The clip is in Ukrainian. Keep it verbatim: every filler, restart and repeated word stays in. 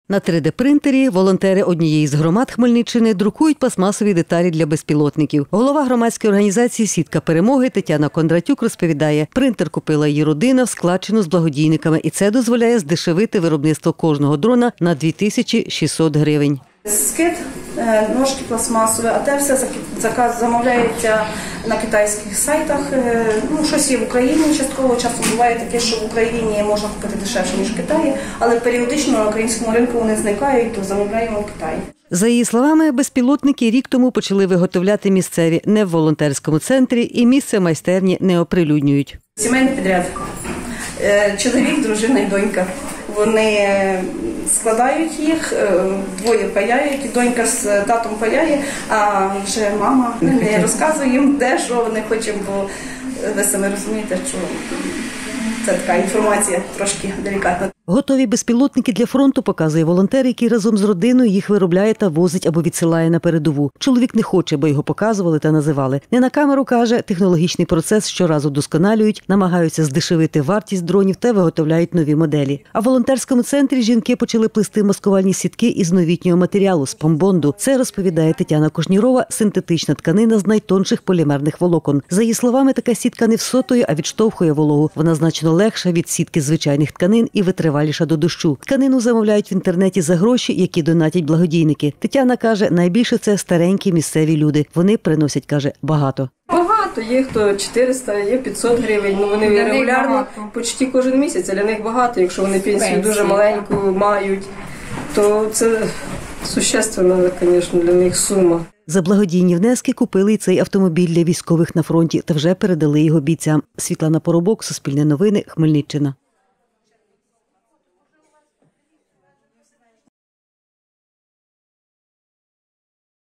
На три де принтері волонтери однієї з громад Хмельниччини друкують пластмасові деталі для безпілотників. Голова громадської організації «Сітка перемоги» Тетяна Кондратюк розповідає, принтер купила її родина в складчину з благодійниками, і це дозволяє здешевити виробництво кожного дрона на дві тисячі шістсот гривень. Скид, ножки пластмасові, а те все заказ замовляється на китайських сайтах. Ну, щось є в Україні частково, часто буває таке, що в Україні можна купити дешевше, ніж в Китаї, але періодично на українському ринку вони зникають, то замовляємо в Китаї. За її словами, безпілотники рік тому почали виготовляти місцеві, не в волонтерському центрі, і місце майстерні не оприлюднюють. Сімейний підряд. Чоловік, дружина і донька. Вони складають їх, двоє паяють, і донька з татом паяє, а вже мама не розказує їм, де, що вони хочуть, бо ви самі розумієте, що це така інформація трошки делікатна. Готові безпілотники для фронту показує волонтер, який разом з родиною їх виробляє та возить або відсилає на передову. Чоловік не хоче, бо його показували та називали. Не на камеру, каже, технологічний процес щоразу досконалюють, намагаються здешевити вартість дронів та виготовляють нові моделі. А в волонтерському центрі жінки почали плести маскувальні сітки із новітнього матеріалу – з помбонду. Це, розповідає Тетяна Кушнірова, синтетична тканина з найтонших полімерних волокон. За її словами, така сітка не всотує, а відштовхує вологу. Вона значно легша від сітки звичайних тканин і витриває до дощу. Тканину замовляють в інтернеті за гроші, які донатять благодійники. Тетяна каже, найбільше це старенькі місцеві люди. Вони приносять, каже, багато. Багато, є хто чотириста, є п'ятсот гривень, ну вони регулярно, почти кожен місяць, а для них багато. Якщо вони пенсію дуже маленьку мають, то це существенна, звісно, для них сума. За благодійні внески купили і цей автомобіль для військових на фронті та вже передали його бійцям. Світлана Поробок, Суспільне новини, Хмельниччина.